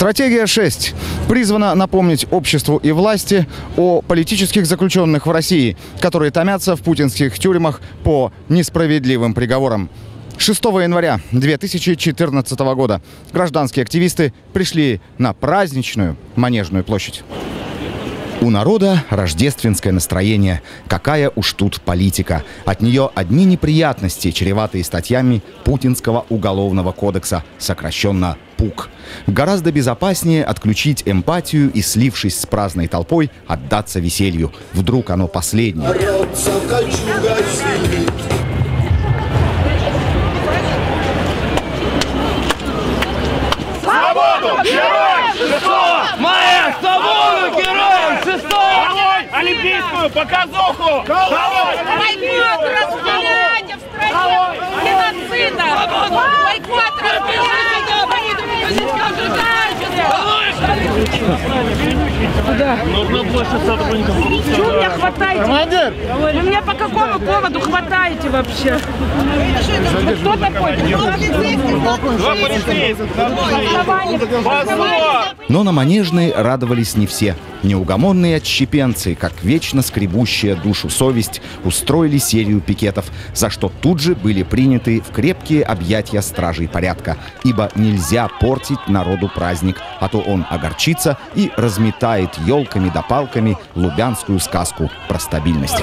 Стратегия 6 призвана напомнить обществу и власти о политических заключенных в России, которые томятся в путинских тюрьмах по несправедливым приговорам. 6 января 2014 года гражданские активисты пришли на праздничную Манежную площадь. У народа рождественское настроение. Какая уж тут политика. От нее одни неприятности, чреватые статьями Путинского уголовного кодекса, сокращенно ПУК. Гораздо безопаснее отключить эмпатию и, слившись с праздной толпой, отдаться веселью. Вдруг оно последнее. Свободу героям 6 мая! Свободу героям 6 мая! Олимпийскую показуху! Бойкот расстрелять в стране геноцида! Бойкот расстрелять! Нужно больше сотрудников. Чего меня хватаете? Командир! Вы меня по какому поводу хватаете вообще? Вы кто такой? Два полицейских. Но на Манежной радовались не все. Неугомонные отщепенцы, как вечно скребущая душу совесть, устроили серию пикетов, за что тут же были приняты в крепкие объятия стражей порядка. Ибо нельзя портить народу праздник, а то он огорчится и разметает елками да палками лубянскую сказку про стабильность.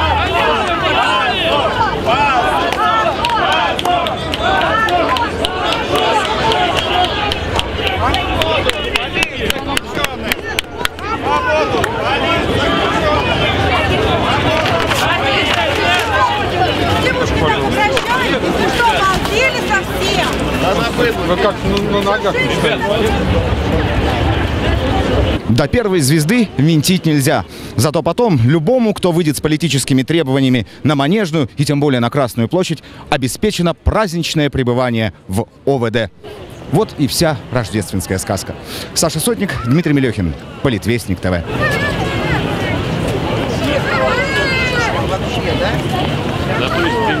Вы как на ногах? До первой звезды винтить нельзя. Зато потом любому, кто выйдет с политическими требованиями на Манежную и тем более на Красную площадь, обеспечено праздничное пребывание в ОВД. Вот и вся рождественская сказка. Саша Сотник, Дмитрий Мелехин, Политвестник ТВ. Да, то есть